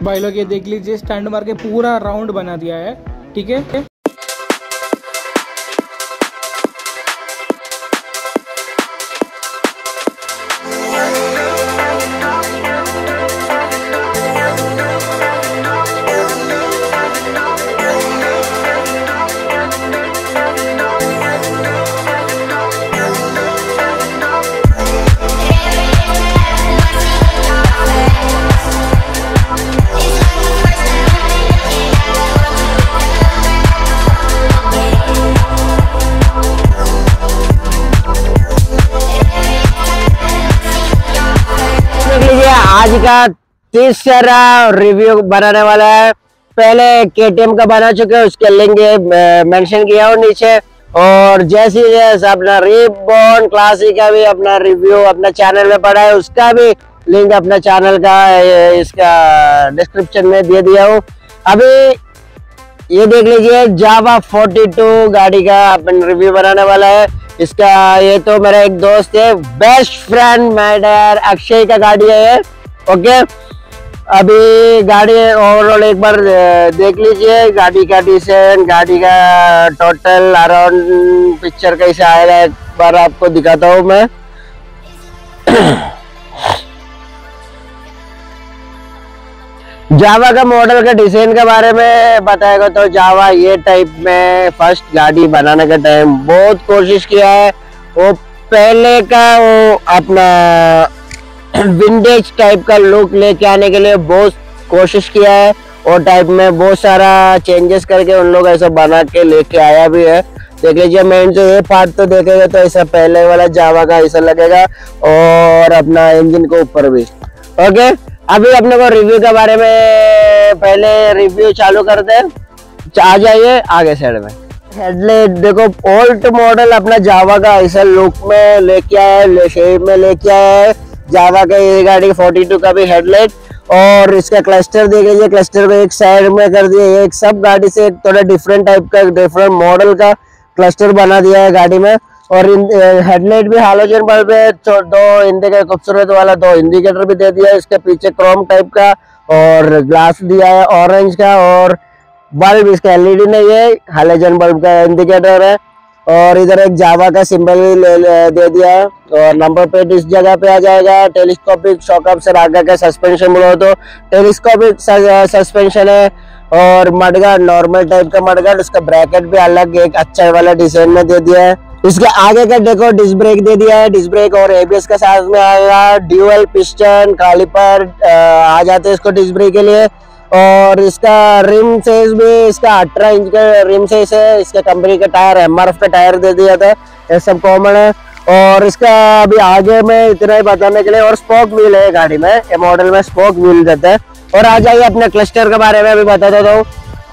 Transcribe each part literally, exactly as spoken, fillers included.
भाई लोग ये देख लीजिए, स्टैंड मार के पूरा राउंड बना दिया है। ठीक है, आज का तीसरा रिव्यू बनाने वाला है। पहले केटीएम का बना चुके हैं, उसके लिंक मेंशन किया हो नीचे। और जैसे जैसे अपना रिबॉर्न क्लासिक का भी अपना रिव्यू अपना चैनल में पड़ा है, उसका भी लिंक अपना चैनल का इसका डिस्क्रिप्शन में दे दिया हूँ। अभी ये देख लीजिए, जावा फोर्टी टू गाड़ी का अपन रिव्यू बनाने वाला है। इसका ये तो मेरा एक दोस्त है, बेस्ट फ्रेंड मैडर अक्षय का गाड़ी है। ओके, अभी गाड़ी ओवरऑल एक बार देख लीजिए, गाड़ी का डिजाइन, गाड़ी का टोटल अराउंड पिक्चर कैसे आएगा एक बार आपको दिखाता हूँ मैं। जावा का मॉडल का डिजाइन के बारे में बताएगा तो जावा ये टाइप में फर्स्ट गाड़ी बनाने का टाइम बहुत कोशिश किया है। वो पहले का वो अपना विंटेज टाइप का लुक लेके आने के लिए बहुत कोशिश किया है, और टाइप में बहुत सारा चेंजेस करके उन लोग ऐसा बना के लेके आया भी है। देख लीजिए, मेन जो ये पार्ट तो देखेगा तो ऐसा पहले वाला जावा का ऐसा लगेगा, और अपना इंजन के ऊपर भी। ओके, अभी अपने को रिव्यू के बारे में पहले रिव्यू चालू करते हैं। आ जाइए आगे साइड में। हेडलाइट देखो, ओल्ड मॉडल अपना जावा का ऐसा लुक में लेके आया है, शेप में लेके आया है जावा का ये गाड़ी फोर्टी टू का भी हेडलाइट। और इसका क्लस्टर देख लीजिए, क्लस्टर को एक साइड में कर दिया, एक सब गाड़ी से थोड़ा डिफरेंट टाइप का डिफरेंट मॉडल का क्लस्टर बना दिया है गाड़ी में। और हेडलाइट भी हालोजन बल्ब है, दो इंडिकेटर खूबसूरत वाला, दो इंडिकेटर भी दे दिया है। इसके पीछे क्रोम टाइप का और ग्लास दिया है ऑरेंज का, और बल्ब इसका एलईडी नहीं है, हालोजन बल्ब का इंडिकेटर है। और इधर एक जावा का सिंबल भी दे दिया है, और नंबर प्लेट इस जगह पे आ जाएगा। टेलीस्कोपिक शॉक अब्जॉर्बर आगे का सस्पेंशन बोलो तो टेलीस्कोपिक सस्पेंशन है। और मडगार्ड नॉर्मल टाइप का मडगार्ड, उसका ब्रैकेट भी अलग एक अच्छा वाला डिजाइन में दे दिया है। इसके आगे का देखो डिस्क ब्रेक दे दिया है, डिस्क ब्रेक और एबीएस का साथ में आएगा। ड्यूअल पिस्टन कैलिपर आ जाते हैं इसको डिस्क ब्रेक के लिए। और इसका रिम साइज भी इसका अठारह इंच का रिम साइज है। इसका कंपनी का टायर एमआरएफ का टायर दे दिया था, ये सब कॉमन है। और इसका अभी आगे में इतना ही बताने के लिए, और स्पोक व्हील है गाड़ी में, ये मॉडल में स्पोक व्हील देता है। और आ जाइए अपने क्लस्टर के बारे में अभी बता देता हूँ।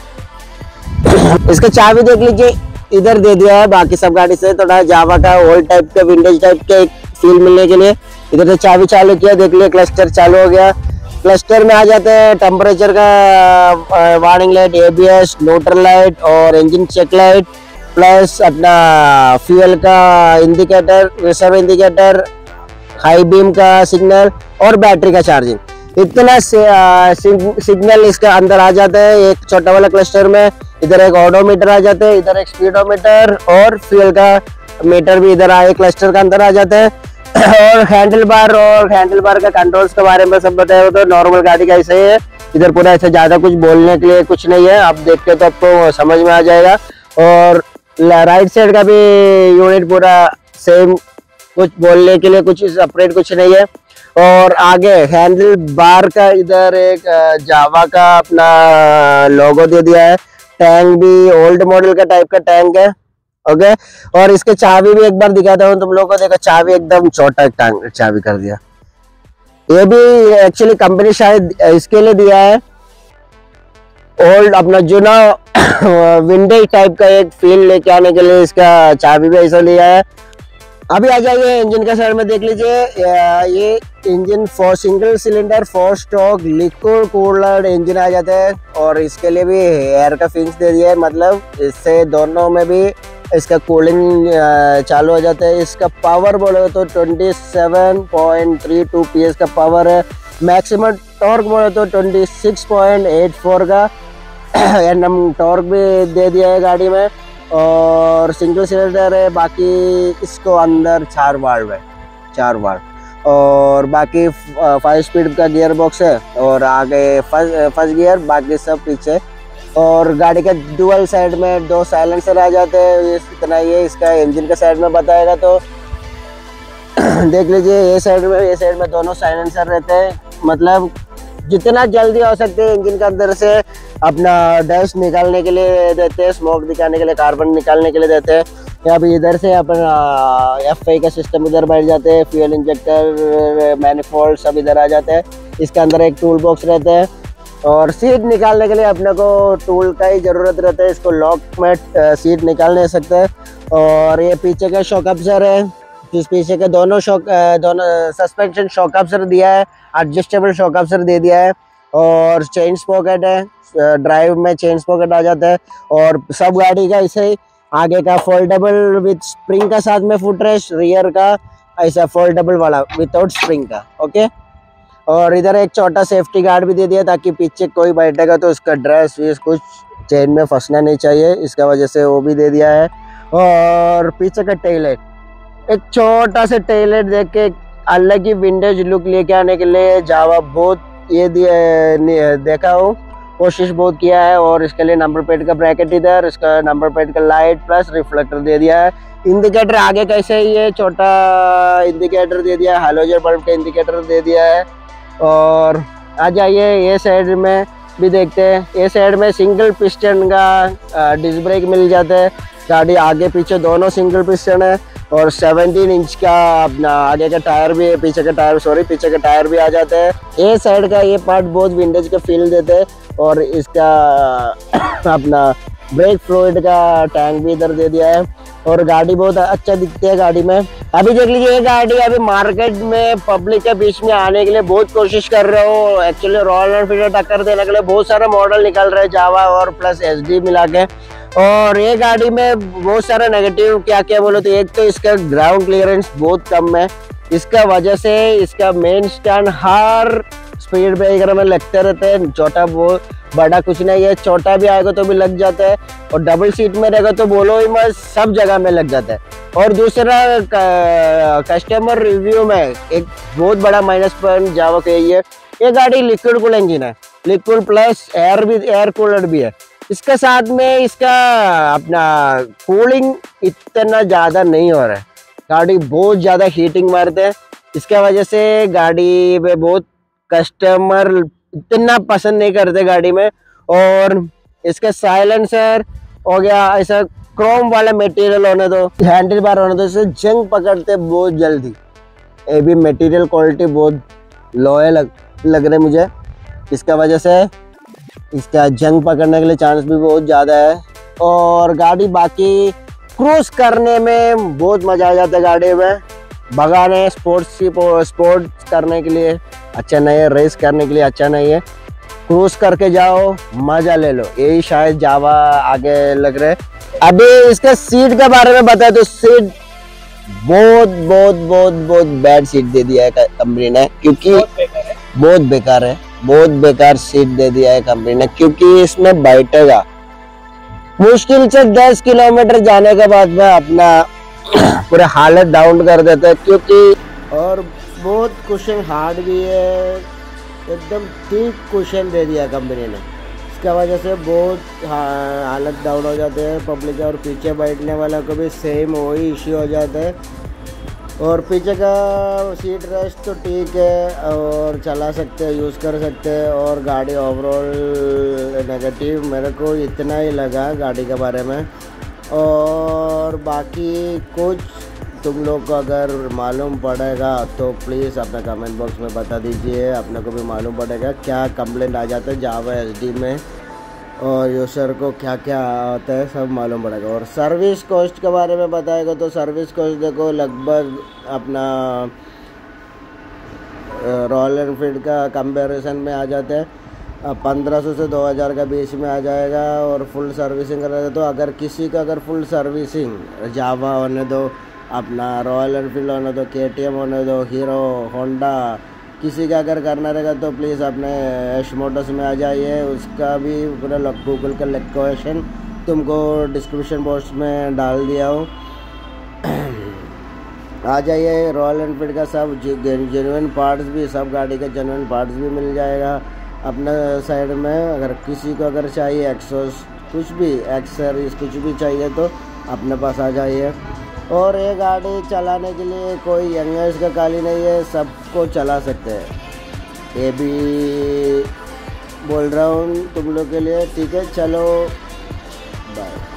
इसका चाबी देख लीजिए, इधर दे दिया है, बाकी सब गाड़ी से थोड़ा जावा का ओल्ड टाइप का विंटेज टाइप का एक फील मिलने के लिए इधर से चाबी चालू किया। देख लिया, क्लस्टर चालू हो गया। क्लस्टर में आ जाते हैं टेम्परेचर का warning light, ABS, neutral light और इंजन चेक लाइट, प्लस अपना फ्यूल का indicator, reserve indicator, high beam का सिग्नल और बैटरी का चार्जिंग। इतना सिग्नल इसके अंदर आ जाता है एक छोटा वाला क्लस्टर में। इधर एक ऑडोमीटर आ जाते हैं, इधर एक स्पीडोमीटर और फ्यूल का मीटर भी इधर आए क्लस्टर के अंदर आ जाता है। और हैंडल बार और हैंडल बार का कंट्रोल्स के बारे में सब बताया तो नॉर्मल गाड़ी का ऐसे ही है। इधर पूरा ऐसे ज्यादा कुछ बोलने के लिए कुछ नहीं है, आप देख के तो आपको समझ में आ जाएगा। और राइट साइड का भी यूनिट पूरा सेम, कुछ बोलने के लिए कुछ सेपरेट कुछ नहीं है। और आगे हैंडल बार का इधर एक जावा का अपना लोगो दे दिया है। टैंक भी ओल्ड मॉडल का टाइप का टैंक है। ओके, और इसके चाबी भी एक बार दिखाता हूँ तुम लोगों को। देखो, चाबी एकदम छोटा टैंक चाबी कर दिया। ये भी एक्चुअली कंपनी शायद इसके लिए दिया है, ओल्ड अपना जुना विंटेज टाइप का एक फील लेके आने के लिए इसका चाबी भी ऐसा लिया है। अभी आ जाइए इंजन का साइड में देख लीजिए, ये engine four single cylinder four stroke liquid cooled engine आ जाता है। और इसके लिए भी एयर का फिंच दे दिया है, मतलब इससे दोनों में भी इसका कूलिंग चालू हो जाता है। इसका पावर बोले तो सत्ताईस पॉइंट तीन दो पीएस का पावर है। मैक्सिमम टॉर्क बोले तो twenty six point eight four का एन एम टॉर्क भी दे दिया है गाड़ी में, और सिंगल सिलेंडर है। बाकी इसको अंदर चार वाल्व है, चार वाल्व, और बाकी फाइव स्पीड का गियर बॉक्स है, और आगे फर्स्ट फर्स्ट गियर, बाकी सब पीछे। और गाड़ी का डुअल साइड में दो साइलेंसर आ जाते हैं, इतना ये इसका इंजन के साइड में बताएगा तो देख लीजिए। ये साइड में ये साइड में दोनों साइलेंसर रहते हैं, मतलब जितना जल्दी हो सकते हैं इंजन के अंदर से अपना डस्ट निकालने के लिए देते हैं, स्मोक दिखाने के लिए, कार्बन निकालने के लिए देते हैं। या फिर इधर से अपना एफ आई का सिस्टम इधर बैठ जाते हैं, फ्यूल इंजेक्टर, मैनिफोल्ड सब इधर आ जाते हैं। इसके अंदर एक टूल बॉक्स रहता है, और सीट निकालने के लिए अपने को टूल का ही ज़रूरत रहता है। इसको लॉक में सीट निकाल नहीं सकते। और ये पीछे का शॉक अब्जर है, जिस पीछे के दोनों शॉक दोनों सस्पेंशन शॉक अब्जर दिया है, एडजस्टेबल शॉक अब्जर दे दिया है। और चेन स्पॉकेट है, ड्राइव में चेन स्पॉकेट आ जाता है। और सब गाड़ी का ऐसे ही आगे का फोल्डेबल विथ स्प्रिंग का साथ में फुटरेस्ट, रियर का ऐसा फोल्डेबल वाला विदाउट स्प्रिंग का, ओके। और इधर एक छोटा सेफ्टी गार्ड भी दे दिया, ताकि पीछे कोई बैठेगा तो उसका ड्रेस वीस कुछ चेन में फंसना नहीं चाहिए, इसका वजह से वो भी दे दिया है। और पीछे का टेललाइट, एक छोटा सा टेललाइट देख के अलग ही विंटेज लुक लेके आने के लिए जावा बहुत ये दिया देखा हो, कोशिश बहुत किया है। और इसके लिए नंबर प्लेट का ब्रैकेट इधर, इसका नंबर प्लेट का लाइट प्लस रिफ्लेक्टर दे दिया है। इंडिकेटर आगे कैसे ही है, छोटा इंडिकेटर दे दिया है, हैलोजन बल्ब का इंडिकेटर दे दिया है। और आ जाइए ये साइड में भी देखते हैं। ये साइड में सिंगल पिस्टन का डिस्क ब्रेक मिल जाता है, गाड़ी आगे पीछे दोनों सिंगल पिस्टन है। और सत्रह इंच का अपना आगे का टायर भी है, पीछे का टायर सॉरी पीछे का टायर भी आ जाता है। ये साइड का ये पार्ट बहुत विंटेज का फील देते हैं। और इसका अपना ब्रेक फ्लूइड का टैंक भी इधर दे दिया है, और गाड़ी बहुत अच्छा दिखती है गाड़ी में। अभी देख लीजिए ये गाड़ी अभी मार्केट में पब्लिक के बीच में आने के लिए बहुत कोशिश कर रहे हो। एक्चुअली रॉयल एनफील्ड टक्कर देने के लिए बहुत सारे मॉडल निकल रहे हैं, जावा और प्लस एस डी मिला के। और ये गाड़ी में बहुत सारा नेगेटिव क्या क्या बोलो तो एक तो इसका ग्राउंड क्लियरेंस बहुत कम है, इसका वजह से इसका मेन स्टैंड हर स्पीड ब्रेकर में लगते रहते हैं। छोटा वो बड़ा कुछ नहीं है, छोटा भी आएगा तो भी लग जाता है, और डबल सीट में रहेगा तो बोलो ही मत, सब जगह में लग जाता है। और दूसरा कस्टमर रिव्यू में एक बहुत बड़ा माइनस पॉइंट जावा का यही है, ये गाड़ी लिक्विड कूल इंजन है, लिक्विड प्लस एयर भी एयर कूलर भी है। इसके साथ में इसका अपना कूलिंग इतना ज़्यादा नहीं हो रहा है, गाड़ी बहुत ज़्यादा हीटिंग मारते हैं। इसके वजह से गाड़ी में बहुत कस्टमर इतना पसंद नहीं करते गाड़ी में। और इसका साइलेंसर हो गया ऐसा क्रोम वाला मटेरियल होने दो, हैंडल बार होने दो, इससे जंग पकड़ते बहुत जल्दी। ये भी मटेरियल क्वालिटी बहुत लो है लग, लग रहा है मुझे, इसका वजह से इसका जंग पकड़ने के लिए चांस भी बहुत ज़्यादा है। और गाड़ी बाकी क्रूज करने में बहुत मज़ा आ जाता है गाड़ी में, भगाने स्पोर्ट्स स्पोर्ट्स करने के लिए अच्छा नहीं है, रेस करने के लिए अच्छा नहीं है, क्रूज करके जाओ मज़ा ले लो, यही शायद जावा आगे लग रहा है। अभी इसका सीट के बारे में बताए तो सीट बहुत बहुत बहुत बहुत बैड सीट दे दिया है कंपनी ने, क्योंकि बहुत बेकार है, बहुत बेकार सीट दे दिया है कंपनी ने। क्योंकि इसमें बैठेगा मुश्किल से दस किलोमीटर जाने के बाद में अपना पूरा हालत डाउन कर देता है, क्योंकि और बहुत कुशन हार्ड भी है, एकदम ठीक कुशन दे दिया कंपनी ने। इसका वजह से बहुत हालत डाउन हो जाते हैं पब्लिक, और पीछे बैठने वाला को भी सेम वही इश्यू हो जाता है। और पीछे का सीट रेस्ट तो ठीक है, और चला सकते हैं, यूज़ कर सकते हैं। और गाड़ी ओवरऑल नेगेटिव मेरे को इतना ही लगा गाड़ी के बारे में। और बाकी कुछ तुम लोग को अगर मालूम पड़ेगा तो प्लीज़ अपना कमेंट बॉक्स में बता दीजिए, अपने को भी मालूम पड़ेगा क्या कंप्लेंट आ जाता है जावा एसडी में, और यूज़र को क्या क्या आता है सब मालूम पड़ेगा। और सर्विस कॉस्ट के बारे में बताएगा तो सर्विस कॉस्ट देखो लगभग अपना रॉयल एनफील्ड का कंपैरिजन में आ जाता है, पंद्रह सौ से दो हज़ार का बीच में आ जाएगा। और फुल सर्विसिंग करेगा तो अगर किसी का अगर फुल सर्विसिंग जावा होने दो, अपना रॉयल एनफील्ड होने दो, के टी एम होने दो, हीरो होंडा किसी का अगर करना रहेगा तो प्लीज़ अपने यश मोटर्स में आ जाइए। उसका भी पूरा गूगल का लोकेशन तुमको डिस्क्रिप्शन बॉक्स में डाल दिया हूँ। आ जाइए। रॉयल एनफील्ड का सब जेन्युइन पार्ट्स भी, सब गाड़ी के जेन्युइन पार्ट्स भी मिल जाएगा अपने साइड में। अगर किसी को अगर चाहिए एक्सॉस्ट कुछ भी एक्सेसरीज कुछ भी चाहिए तो अपने पास आ जाइए। और ये गाड़ी चलाने के लिए कोई यंगर्स का गाड़ी नहीं है, सबको चला सकते हैं, ये भी बोल रहा हूँ तुम लोग के लिए। ठीक है, चलो बाय।